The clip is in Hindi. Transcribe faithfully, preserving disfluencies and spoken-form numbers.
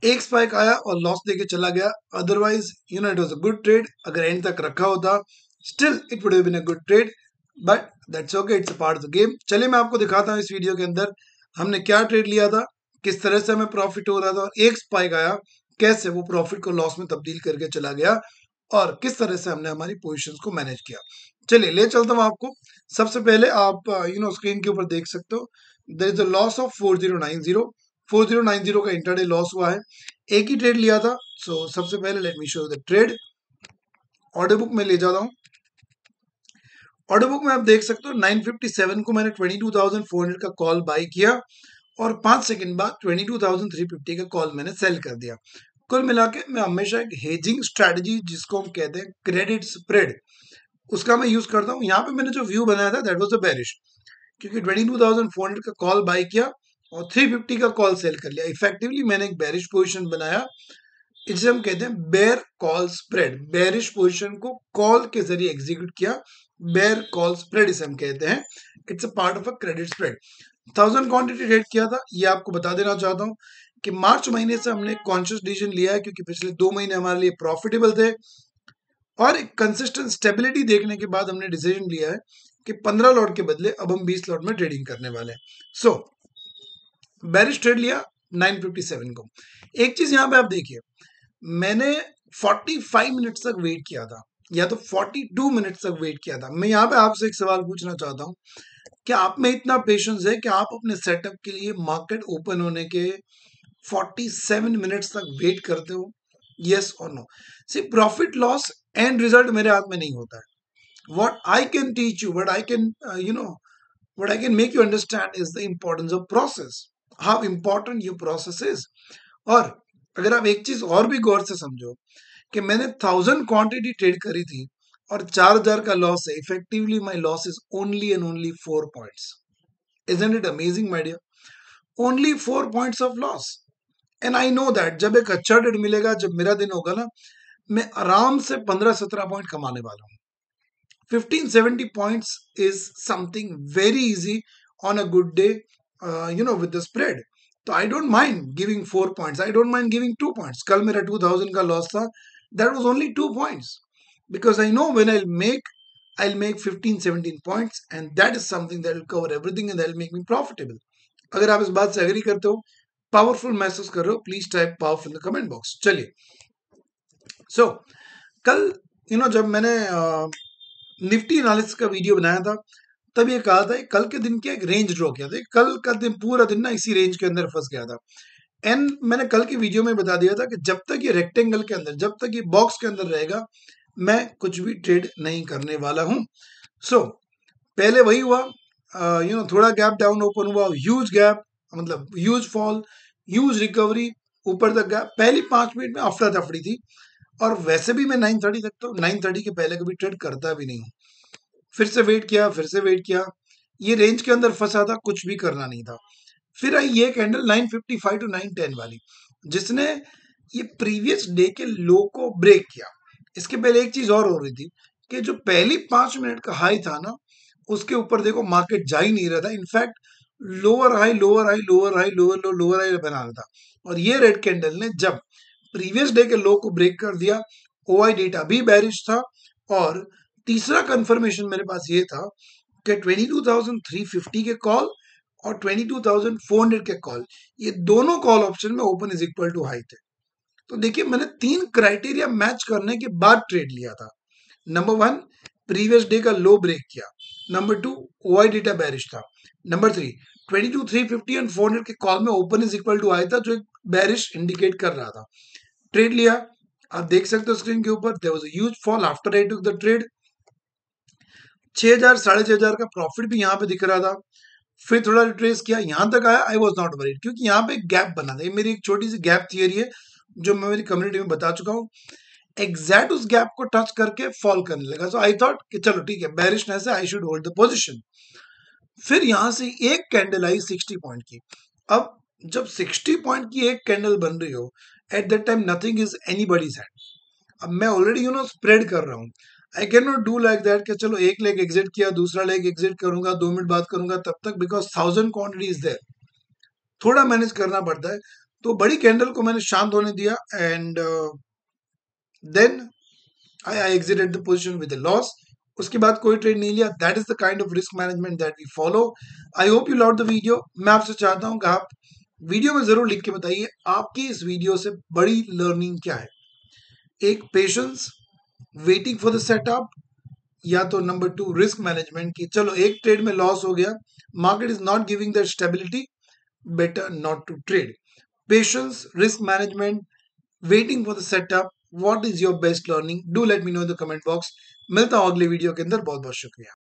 एक स्पाइक आया और लॉस देके चला गया, otherwise you know it was a good trade. अगर एंड तक रखा होता still it would have been a good trade, but that's okay, it's a part of the game. चलिए मैं आपको दिखाता हूँ इस वीडियो के अंदर हमने क्या ट्रेड लिया था, किस तरह से हमें प्रॉफिट हो रहा था, और एक स्पाइक आया कैसे वो प्रॉफिट को लॉस में तब्दील करके चला गया, और किस तरह से हमने हमारी पोजीशंस को मैनेज किया। चलिए ले चलता हूँ आपको। सबसे पहले आप यू नो स्क्रीन के ऊपर देख सकते हो there is a loss of four zero nine zero four zero nine zero का इंटरडे लॉस हुआ है। एक ही ट्रेड लिया था। सो so, सबसे पहले let me show the trade. Order book में ले जाता हूँ। ऑर्डर बुक में आप देख सकते हो नाइन फिफ्टी सेवन को मैंने twenty two thousand four hundred का कॉल बाई किया, और पांच सेकंड बाद twenty two thousand three fifty का कॉल मैंने सेल कर दिया। कुल मिला के मैं हमेशा एक हेजिंग स्ट्रेटजी, जिसको हम कहते हैं क्रेडिट स्प्रेड, उसका मैं यूज करता हूँ। यहाँ पे मैंने जो व्यू बनाया था दैट वाज अ बेरिश, क्योंकि twenty two thousand four hundred का कॉल बाई किया और थ्री फिफ्टी का कॉल सेल कर लिया। इफेक्टिवली मैंने एक बेरिश पोजीशन बनाया, इसे हम कहते हैं bear call spread. Bearish position को कॉल के जरिए एग्जीक्यूट किया, बेयर कॉल स्प्रेड इसे हम कहते हैं। It's a part of a credit spread. Thousand quantity trade किया था, ये आपको बता देना चाहता हूँ कि मार्च महीने से हमने कॉन्शियस डिसीजन लिया है, क्योंकि पिछले दो महीने हमारे लिए प्रॉफिटेबल थे, और एक कंसिस्टेंट स्टेबिलिटी देखने के बाद हमने डिसीजन लिया है कि पंद्रह लॉट के बदले अब हम बीस लॉट में ट्रेडिंग करने वाले हैं। सो बेरिश ट्रेड लिया नाइन फिफ्टी सेवन को। एक चीज यहाँ पे आप देखिए, मैंने पैंतालीस मिनट्स तक वेट किया था, या तो बयालीस मिनट्स तक वेट किया था। मैं यहाँ पे आपसे एक सवाल पूछना चाहता हूँ, क्या आप में इतना पेशेंस है कि आप अपने सेटअप के लिए मार्केट ओपन होने के सैंतालीस मिनट्स तक वेट करते हो? यस और no? See, profit loss and result मेरे हाथ में नहीं होता है। What I can teach you, what I can you know what I can make you understand is the importance of process, how important your process is. और अगर आप एक चीज और भी गौर से समझो कि मैंने थाउजेंड क्वांटिटी ट्रेड करी थी और चार हजार का लॉस है, effectively my loss is only and only four points. Isn't it amazing my dear? Only four points of loss. And I know that जब एक अच्छा ट्रेड मिलेगा, जब मेरा दिन होगा ना, मैं आराम से पंद्रह सत्रह पॉइंट कमाने वाला हूँ। Fifteen seventy points is something very easy on a good day, you know, with the spread. तो I don't mind giving four points, I don't mind giving two points. कल मेरा टू थाउजेंड का लॉस था, that was only two points, because I know when I'll make I'll make fifteen seventeen points, and that is something that will cover everything and that will make me profitable. अगर आप इस बात से एग्री करते हो, पावरफुल महसूस कर रहे हो, please type powerful in the comment box. चलिए, सो so, कल यू you नो know, जब मैंने निफ्टी एनालिसिस का वीडियो बनाया था, तब ये कहा था कल के दिन की एक रेंज ड्रॉ किया था। कल का दिन पूरा दिन ना इसी रेंज के अंदर फंस गया था। एंड मैंने कल की वीडियो में बता दिया था कि जब तक ये रेक्टेंगल के अंदर, जब तक ये बॉक्स के अंदर रहेगा, मैं कुछ भी ट्रेड नहीं करने वाला हूं। सो so, पहले वही हुआ, यू नो थोड़ा गैप डाउन ओपन हुआ, ह्यूज गैप, मतलब ह्यूज फॉल, ह्यूज रिकवरी, ऊपर तक गया। पहली पांच मिनट में अफरा तफड़ी थी, और वैसे भी मैं नाइन थर्टी तक तो नाइन थर्टी के पहले कभी ट्रेड करता भी नहीं हूँ। फिर से वेट किया, फिर से वेट किया, ये रेंज के अंदर फंसा था, कुछ भी करना नहीं था। फिर आई ये candle nine fifty five to nine ten वाली, जिसने ये प्रीवियस डे के लो को ब्रेक किया। इसके पहले एक चीज और हो रही थी कि जो पहली पांच मिनट का हाई था ना, उसके ऊपर देखो मार्केट जा ही नहीं रहा था। In fact lower high lower high lower high lower low lower high बना रहा था। और ये रेड कैंडल ने जब प्रीवियस डे के लो को ब्रेक कर दिया, ओआई डेटा भी बेरिश था, और तीसरा कंफर्मेशन मेरे पास ये था कि twenty two thousand three fifty के कॉल और twenty two thousand four hundred के कॉल, ये दोनों कॉल ऑप्शन में open is equal to high थे। तो देखिए, मैंने तीन क्राइटेरिया मैच करने के बाद ट्रेड लिया था। नंबर वन, प्रीवियस डे का लो ब्रेक किया। Number two, OI data bearish था। Number three, twenty two three fifty and four hundred के कॉल में open is equal to high था, जो एक बेरिश इंडिकेट कर रहा था। ट्रेड लिया, आप देख सकते हो स्क्रीन के ऊपर, there was a huge fall after I took the trade. छह हजार साढ़े छह हजार का प्रॉफिट भी यहाँ पे दिख रहा था। फिर थोड़ा रिट्रेस किया, यहां तक आया, आई वॉज नॉट वरीड, क्योंकि यहाँ पे एक गैप बना था। ये मेरी एक छोटी सी गैप थियरी है, जो मैं मेरी कम्युनिटी में बता चुका हूँ। एग्जैक्ट उस गैप को टच करके फॉल करने लगा। सो आई थॉट कि चलो ठीक है, बेरिशनेस है, I should hold the position. फिर यहां से एक कैंडल आई सिक्सटी पॉइंट की। अब जब सिक्सटी पॉइंट की एक कैंडल बन रही हो, at that time nothing is anybody's hand. अब मैं ऑलरेडी यू नो स्प्रेड कर रहा हूँ, I can not do like that कि चलो एक लेग एग्जिट किया, दूसरा लेग एग्जिट करूंगा, दो मिनट बाद करूंगा तब तक, because thousand quantity is there. थोड़ा मैनेज करना पड़ता है। तो बड़ी कैंडल को मैंने शांत होने दिया and then I I exited the position with a loss. उसके बाद कोई ट्रेड नहीं लिया। That is the kind of risk management that we follow. I hope you love the video. मैं आपसे चाहता हूं कि आप वीडियो में जरूर लिख के बताइए आपकी इस वीडियो से बड़ी लर्निंग क्या है। एक patience, waiting for the setup, या तो नंबर टू रिस्क मैनेजमेंट की चलो एक ट्रेड में लॉस हो गया, market is not giving that stability, better not to trade. Patience, risk management, waiting for the setup. What is your best learning? Do let me know in the comment box. मिलता हूँ अगले वीडियो के अंदर। बहुत बहुत शुक्रिया।